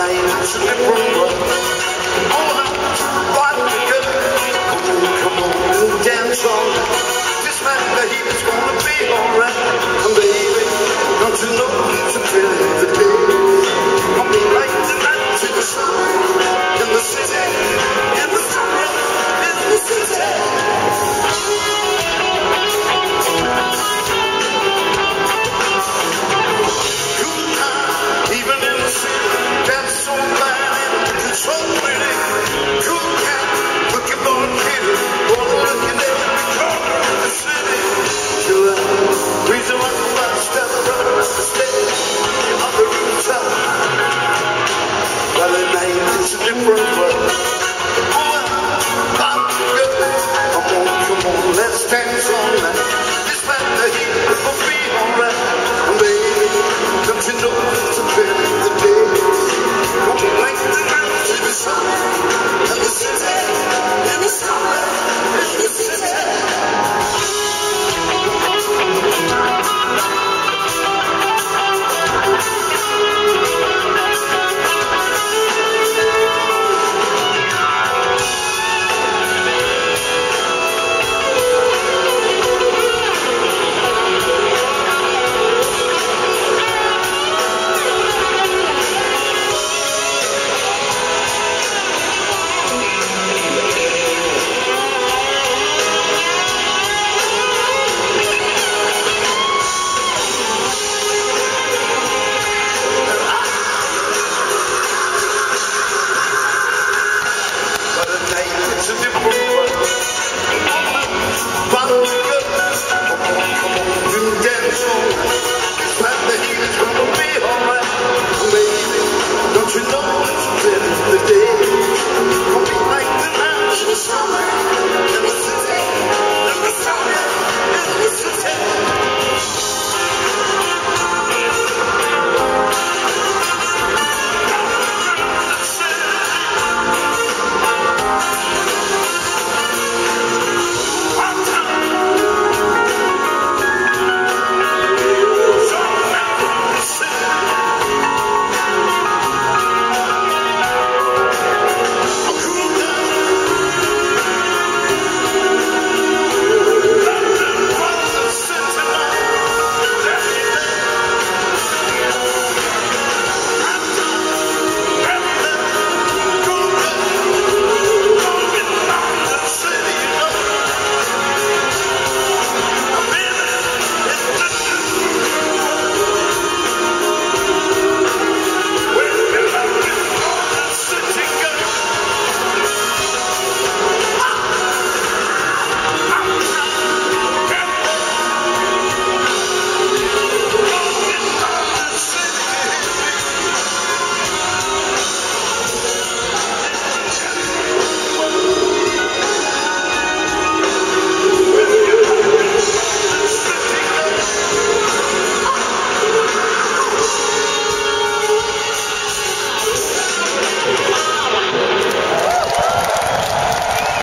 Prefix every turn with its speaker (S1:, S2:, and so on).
S1: night's a different one. All the right together. Come on, dance on. This man, he's gonna be alright. And baby, don't you know to tell the day. I'll be like the night to the sun. In the city, in the summer, in the city. Different